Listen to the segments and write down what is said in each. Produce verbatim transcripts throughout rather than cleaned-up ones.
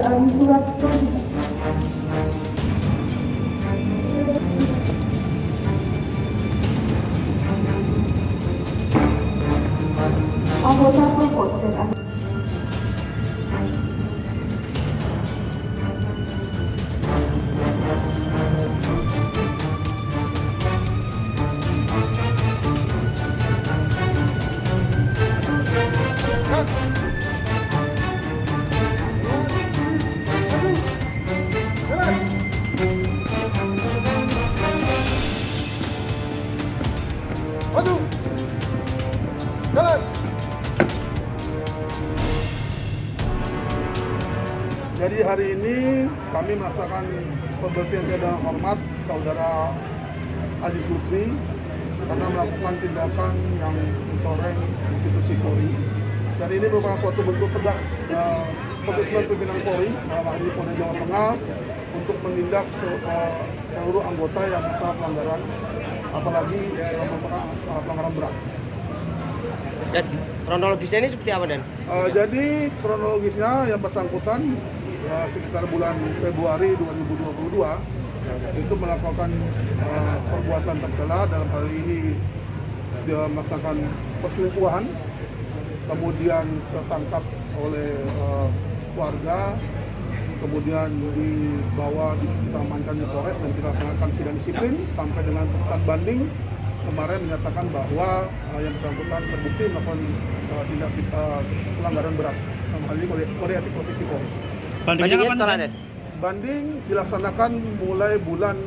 um, surat perintah. Anggota Provos dan anggota Maju. Jalan. Jadi hari ini kami melaksanakan pemberhentian dengan hormat saudara Aziz Lutfi karena melakukan tindakan yang mencoreng institusi Polri. Dan ini merupakan suatu bentuk tegas uh, komitmen pimpinan Polri dalam hal ini Polda Jawa Tengah untuk menindak uh, seluruh anggota yang melakukan pelanggaran, apalagi yang merupakan uh, pelanggaran berat. Dan kronologisnya ini seperti apa, Dan? Uh, jadi kronologisnya yang bersangkutan uh, sekitar bulan Februari dua ribu dua puluh dua itu melakukan uh, perbuatan tercela, dalam hal ini dia melaksanakan perselingkuhan, kemudian tertangkap oleh uh, warga, kemudian dibawa, kita amankan di Polres dan kita laksanakan sidang disiplin sampai dengan putusan banding kemarin menyatakan bahwa uh, yang bersangkutan terbukti melakukan uh, tindak uh, pelanggaran berat, dalam hal ini kode etik profesi Polri. Bandingnya kapan? Banding dilaksanakan mulai bulan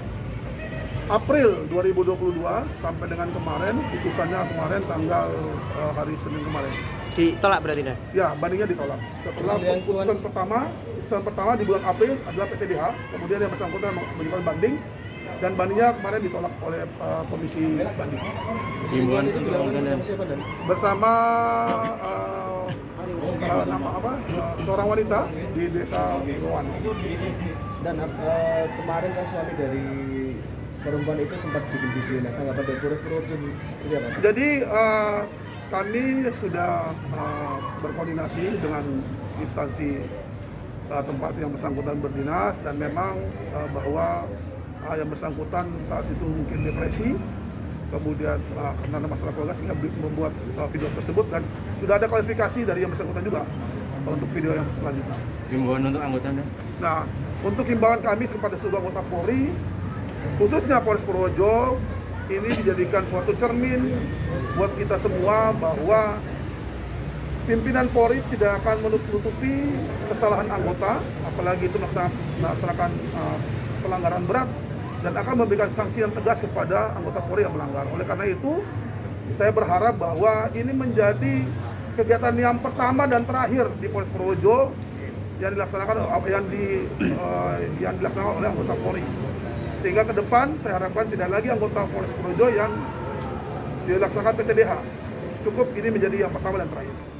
April dua ribu dua puluh dua sampai dengan kemarin, putusannya kemarin tanggal uh, hari Senin kemarin. Ditolak berarti, Dan? Ya, bandingnya ditolak. Setelah putusan pertama, putusan pertama di bulan April adalah P T D H, kemudian yang bersangkutan mengajukan banding, dan bandingnya kemarin ditolak oleh uh, komisi banding. Himbauan itu dilakukan dengan siapa, Dan? Bersama uh, uh, nama apa? Uh, seorang wanita di desa Loan. Dan uh, kemarin kan suami dari perempuan itu sempat bikin video, nah tanggapan dari Polres Purworejo seperti apa? Jadi uh, kami sudah uh, berkoordinasi dengan instansi uh, tempat yang bersangkutan berdinas, dan memang uh, bahwa uh, yang bersangkutan saat itu mungkin depresi, kemudian uh, karena ada masalah keluarga sehingga membuat uh, video tersebut, dan sudah ada klarifikasi dari yang bersangkutan juga uh, untuk video yang selanjutnya. Himbauan untuk anggota, Dan? Nah, untuk himbauan kami kepada seluruh anggota Polri, khususnya Polres Purworejo, ini dijadikan suatu cermin buat kita semua bahwa pimpinan Polri tidak akan menutupi kesalahan anggota, apalagi itu melaksanakan uh, pelanggaran berat, dan akan memberikan sanksi yang tegas kepada anggota Polri yang melanggar. Oleh karena itu, saya berharap bahwa ini menjadi kegiatan yang pertama dan terakhir di Polres Purworejo yang dilaksanakan yang di uh, yang dilaksanakan oleh anggota Polri. Sehingga ke depan saya harapkan tidak lagi anggota Polres Purworejo yang dilaksanakan P T D H. Cukup ini menjadi yang pertama dan terakhir.